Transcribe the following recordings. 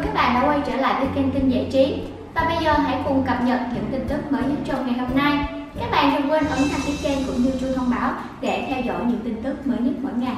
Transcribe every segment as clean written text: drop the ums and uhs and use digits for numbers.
các bạn đã quay trở lại với kênh tin giải trí. Và bây giờ hãy cùng cập nhật những tin tức mới nhất trong ngày hôm nay. Các bạn đừng quên ấn đăng ký kênh cũng như chuông thông báo để theo dõi những tin tức mới nhất mỗi ngày.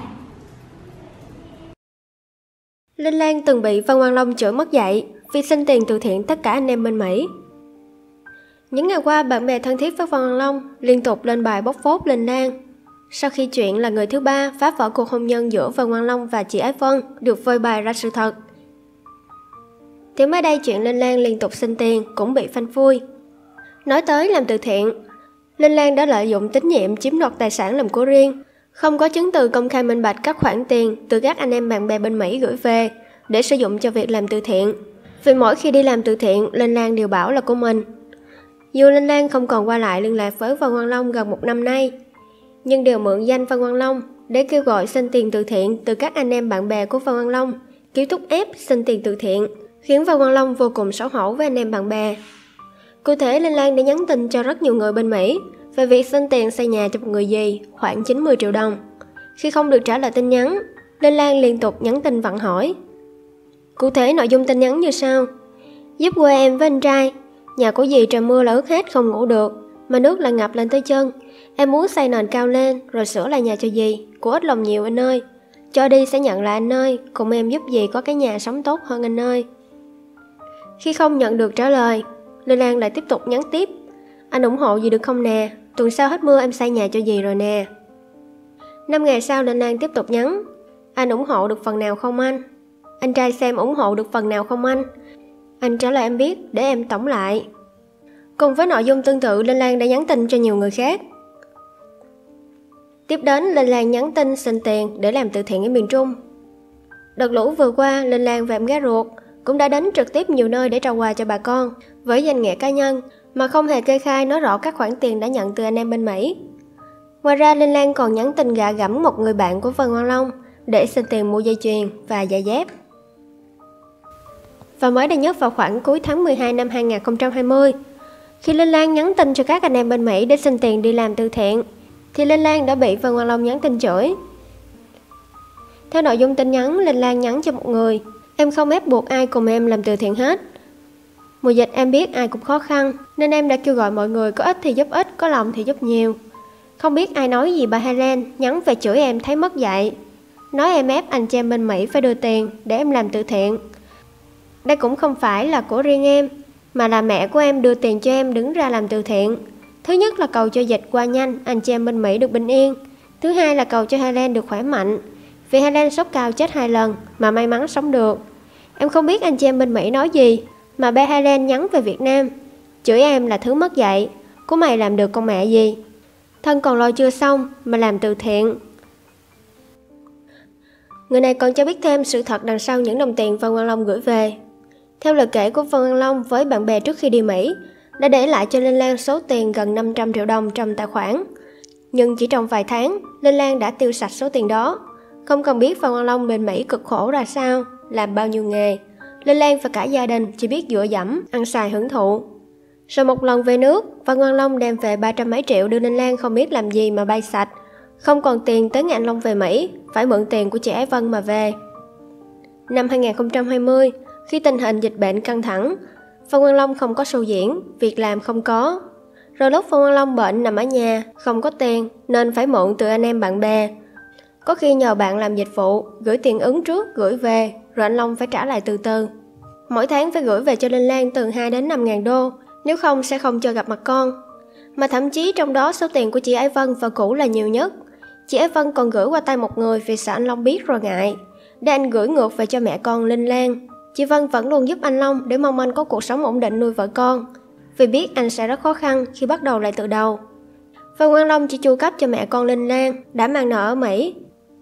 Linh Lan từng bị Văn Quang Long chửi mất dạy vì xin tiền từ thiện tất cả anh em bên Mỹ. Những ngày qua, bạn bè thân thiết với Văn Quang Long liên tục lên bài bóc phốt Linh Lan. Sau khi chuyện là người thứ ba phá vỡ cuộc hôn nhân giữa Văn Quang Long và chị Ái Vân được phơi bày ra sự thật, thì mới đây chuyện Linh Lan liên tục xin tiền cũng bị phanh phui. Nói tới làm từ thiện, Linh Lan đã lợi dụng tín nhiệm chiếm đoạt tài sản làm của riêng, không có chứng từ công khai minh bạch các khoản tiền từ các anh em bạn bè bên Mỹ gửi về để sử dụng cho việc làm từ thiện. Vì mỗi khi đi làm từ thiện, Linh Lan đều bảo là của mình. Dù Linh Lan không còn qua lại liên lạc với Văn Quang Long gần 1 năm nay, nhưng đều mượn danh Văn Quang Long để kêu gọi xin tiền từ thiện từ các anh em bạn bè của Văn Quang Long, kiểu thúc ép xin tiền từ thiện, khiến Văn Quang Long vô cùng xấu hổ với anh em bạn bè. Cụ thể, Linh Lan đã nhắn tin cho rất nhiều người bên Mỹ về việc xin tiền xây nhà cho một người dì khoảng 90 triệu đồng. Khi không được trả lời tin nhắn, Linh Lan liên tục nhắn tin vặn hỏi. Cụ thể nội dung tin nhắn như sau: giúp quê em với anh trai, nhà của dì trời mưa là ướt hết không ngủ được, mà nước lại ngập lên tới chân. Em muốn xây nền cao lên rồi sửa lại nhà cho dì, của ít lòng nhiều anh ơi. Cho đi sẽ nhận lại anh ơi, cùng em giúp dì có cái nhà sống tốt hơn anh ơi. Khi không nhận được trả lời, Linh Lan lại tiếp tục nhắn tiếp: anh ủng hộ dì được không nè, tuần sau hết mưa em xây nhà cho dì rồi nè. 5 ngày sau, Linh Lan tiếp tục nhắn: anh ủng hộ được phần nào không anh? Anh trai xem ủng hộ được phần nào không anh? Anh trả lời em biết để em tổng lại. Cùng với nội dung tương tự, Linh Lan đã nhắn tin cho nhiều người khác. Tiếp đến, Linh Lan nhắn tin xin tiền để làm từ thiện ở miền Trung. Đợt lũ vừa qua, Linh Lan và em gái ruột cũng đã đến trực tiếp nhiều nơi để trao quà cho bà con với danh nghĩa cá nhân mà không hề kê khai nói rõ các khoản tiền đã nhận từ anh em bên Mỹ. Ngoài ra, Linh Lan còn nhắn tin gạ gẫm một người bạn của Văn Quang Long để xin tiền mua dây chuyền và giày dép. Và mới đây nhất vào khoảng cuối tháng 12 năm 2020, khi Linh Lan nhắn tin cho các anh em bên Mỹ để xin tiền đi làm từ thiện, thì Linh Lan đã bị Văn Quang Long nhắn tin chửi. Theo nội dung tin nhắn, Linh Lan nhắn cho một người: em không ép buộc ai cùng em làm từ thiện hết. Mùa dịch em biết ai cũng khó khăn, nên em đã kêu gọi mọi người có ít thì giúp ít, có lòng thì giúp nhiều. Không biết ai nói gì bà Helen nhắn về chửi em thấy mất dạy, nói em ép anh chị em bên Mỹ phải đưa tiền để em làm từ thiện. Đây cũng không phải là của riêng em, mà là mẹ của em đưa tiền cho em đứng ra làm từ thiện. Thứ nhất là cầu cho dịch qua nhanh, anh chị em bên Mỹ được bình yên. Thứ hai là cầu cho Helen được khỏe mạnh, vì Helen sốt cao chết 2 lần mà may mắn sống được. Em không biết anh chị em bên Mỹ nói gì mà bé Helen nhắn về Việt Nam, chửi em là thứ mất dạy, của mày làm được con mẹ gì, thân còn lo chưa xong mà làm từ thiện. Người này còn cho biết thêm sự thật đằng sau những đồng tiền Văn Quang Long gửi về. Theo lời kể của Văn Quang Long với bạn bè trước khi đi Mỹ, đã để lại cho Linh Lan số tiền gần 500 triệu đồng trong tài khoản. Nhưng chỉ trong vài tháng, Linh Lan đã tiêu sạch số tiền đó. Không cần biết Văn Quang Long bên Mỹ cực khổ ra sao, làm bao nhiêu nghề, Linh Lan và cả gia đình chỉ biết dựa dẫm, ăn xài hưởng thụ. Rồi một lần về nước, Văn Quang Long đem về 300 mấy triệu đưa Linh Lan không biết làm gì mà bay sạch. Không còn tiền tới ngày anh Long về Mỹ, phải mượn tiền của chị Ái Vân mà về. Năm 2020, khi tình hình dịch bệnh căng thẳng, Văn Quang Long không có show diễn, việc làm không có. Rồi lúc Văn Quang Long bệnh nằm ở nhà, không có tiền nên phải mượn từ anh em bạn bè. Có khi nhờ bạn làm dịch vụ, gửi tiền ứng trước, gửi về, rồi anh Long phải trả lại từ từ. Mỗi tháng phải gửi về cho Linh Lan từ 2 đến 5 ngàn đô, nếu không sẽ không cho gặp mặt con. Mà thậm chí trong đó số tiền của chị Ái Vân và Cũ là nhiều nhất. Chị Ái Vân còn gửi qua tay một người vì sợ anh Long biết rồi ngại, để anh gửi ngược về cho mẹ con Linh Lan. Chị Vân vẫn luôn giúp anh Long để mong anh có cuộc sống ổn định nuôi vợ con, vì biết anh sẽ rất khó khăn khi bắt đầu lại từ đầu. Văn Quang Long chỉ chu cấp cho mẹ con Linh Lan đã mang nợ ở Mỹ.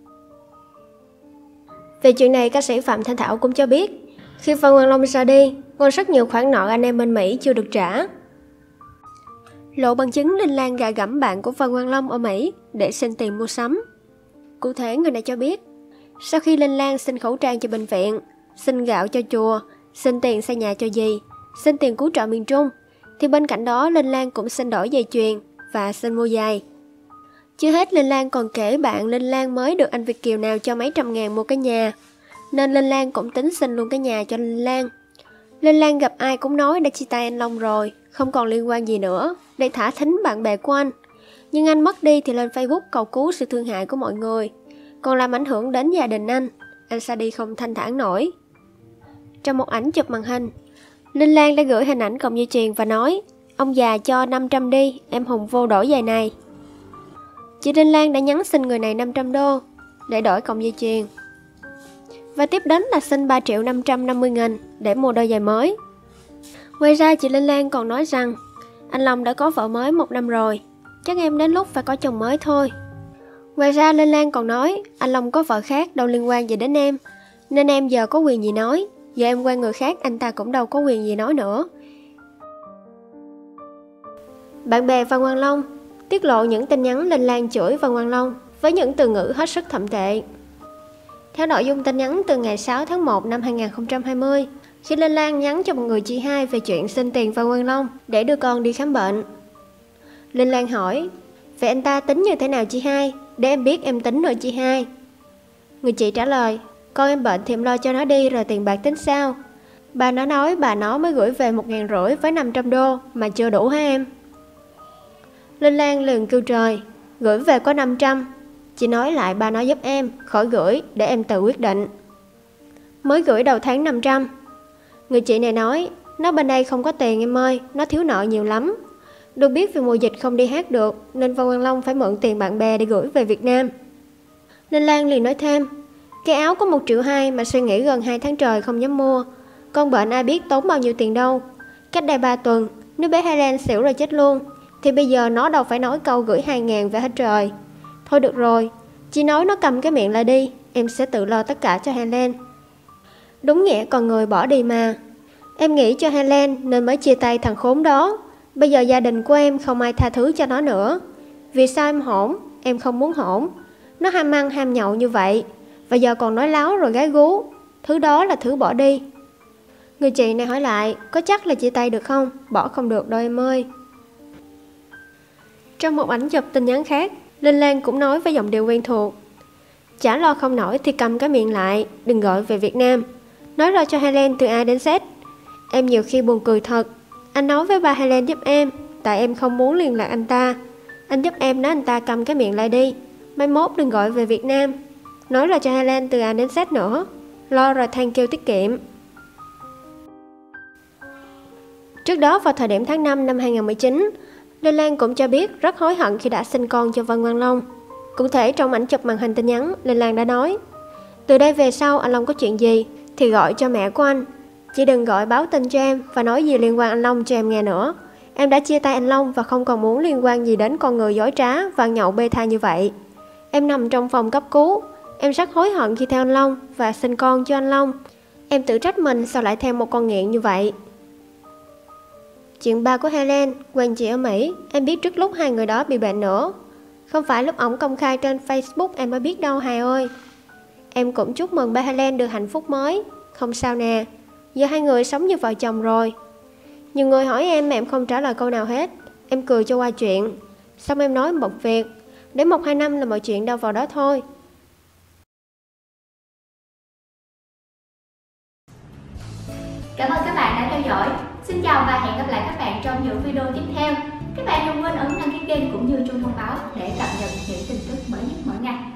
Về chuyện này, ca sĩ Phạm Thanh Thảo cũng cho biết, khi Văn Quang Long ra đi, còn rất nhiều khoản nợ anh em bên Mỹ chưa được trả. Lộ bằng chứng Linh Lan gạ gẫm bạn của Văn Quang Long ở Mỹ để xin tiền mua sắm. Cụ thể, người này cho biết, sau khi Linh Lan xin khẩu trang cho bệnh viện, xin gạo cho chùa, xin tiền xây nhà cho dì, xin tiền cứu trợ miền Trung, thì bên cạnh đó Linh Lan cũng xin đổi dây chuyền và xin mua giày. Chưa hết, Linh Lan còn kể bạn Linh Lan mới được anh Việt kiều nào cho mấy trăm ngàn mua cái nhà. nên Linh Lan cũng tính xin luôn cái nhà cho Linh Lan. Linh Lan gặp ai cũng nói đã chia tay anh Long rồi, không còn liên quan gì nữa, để thả thính bạn bè của anh. Nhưng anh mất đi thì lên Facebook cầu cứu sự thương hại của mọi người, còn làm ảnh hưởng đến gia đình anh sa đi không thanh thản nổi. Trong một ảnh chụp màn hình, Linh Lan đã gửi hình ảnh Cộng Dây Chuyền và nói: "Ông già cho 500 đi, em Hùng vô đổi giày này." Chị Linh Lan đã nhắn xin người này 500 đô để đổi Cộng Dây Chuyền, và tiếp đến là xin 3.550.000 để mua đôi giày mới. Ngoài ra chị Linh Lan còn nói rằng anh Long đã có vợ mới 1 năm rồi, chắc em đến lúc phải có chồng mới thôi. Ngoài ra Linh Lan còn nói anh Long có vợ khác đâu liên quan gì đến em, nên em giờ có quyền gì nói, giờ em quen người khác anh ta cũng đâu có quyền gì nói nữa. Bạn bè Văn Quang Long tiết lộ những tin nhắn Linh Lan chửi Văn Quang Long với những từ ngữ hết sức thậm tệ. Theo nội dung tin nhắn từ ngày 6 tháng 1 năm 2020, khi Linh Lan nhắn cho một người chị hai về chuyện xin tiền Văn Quang Long để đưa con đi khám bệnh. Linh Lan hỏi: "Vậy anh ta tính như thế nào chị hai, để em biết em tính rồi chị hai." Người chị trả lời: "Con em bệnh thì em lo cho nó đi, rồi tiền bạc tính sao? Bà nó nói bà nó mới gửi về 1.500 với 500 đô mà chưa đủ hả em?" Linh Lan liền kêu trời: "Gửi về có 500, chị nói lại bà nó giúp em, khỏi gửi để em tự quyết định." Mới gửi đầu tháng 500. Người chị này nói: "Nó bên đây không có tiền em ơi, nó thiếu nợ nhiều lắm. Được biết vì mùa dịch không đi hát được nên Văn Quang Long phải mượn tiền bạn bè để gửi về Việt Nam." Linh Lan liền nói thêm: "Cái áo có 1,2 triệu mà suy nghĩ gần 2 tháng trời không dám mua. Con bệnh ai biết tốn bao nhiêu tiền đâu. Cách đây 3 tuần, nếu bé Highland xỉu rồi chết luôn, thì bây giờ nó đâu phải nói câu gửi 2.000 về hết trời. Thôi được rồi, chị nói nó cầm cái miệng lại đi, em sẽ tự lo tất cả cho Highland." Đúng nghĩa con người bỏ đi mà. Em nghĩ cho Highland nên mới chia tay thằng khốn đó. Bây giờ gia đình của em không ai tha thứ cho nó nữa. Vì sao em hỗn? Em không muốn hỗn. Nó ham ăn ham nhậu như vậy, và giờ còn nói láo rồi gái gú. Thứ đó là thứ bỏ đi. Người chị này hỏi lại: "Có chắc là chia tay được không? Bỏ không được đâu em ơi." Trong một ảnh chụp tin nhắn khác, Linh Lan cũng nói với giọng điệu quen thuộc: "Chả lo không nổi thì cầm cái miệng lại, đừng gọi về Việt Nam. Nói ra cho Highland từ A đến Z. Em nhiều khi buồn cười thật. Anh nói với ba Highland giúp em, tại em không muốn liên lạc anh ta. Anh giúp em nói anh ta cầm cái miệng lại đi, mai mốt đừng gọi về Việt Nam. Nói ra cho Highland từ A đến Z nữa. Lo rồi thank you tiết kiệm." Trước đó vào thời điểm tháng 5 năm 2019, Linh Lan cũng cho biết rất hối hận khi đã sinh con cho Văn Quang Long. Cụ thể trong ảnh chụp màn hình tin nhắn, Linh Lan đã nói: "Từ đây về sau anh Long có chuyện gì thì gọi cho mẹ của anh. Chị đừng gọi báo tin cho em và nói gì liên quan anh Long cho em nghe nữa. Em đã chia tay anh Long và không còn muốn liên quan gì đến con người dối trá và nhậu bê tha như vậy. Em nằm trong phòng cấp cứu. Em rất hối hận khi theo anh Long và sinh con cho anh Long. Em tự trách mình sao lại theo một con nghiện như vậy." Chuyện ba của Helen quen chị ở Mỹ, em biết trước lúc hai người đó bị bệnh nữa. Không phải lúc ổng công khai trên Facebook em mới biết đâu Hà ơi. Em cũng chúc mừng ba Helen được hạnh phúc mới. Không sao nè, giờ hai người sống như vợ chồng rồi. Nhiều người hỏi em mà em không trả lời câu nào hết. Em cười cho qua chuyện. Xong em nói một việc, để 1-2 năm là mọi chuyện đâu vào đó thôi. Cảm ơn các bạn đã theo dõi. Xin chào và hẹn gặp lại các bạn trong những video tiếp theo. Các bạn đừng quên ấn đăng ký kênh cũng như chuông thông báo để cập nhật những tin tức mới nhất mỗi ngày.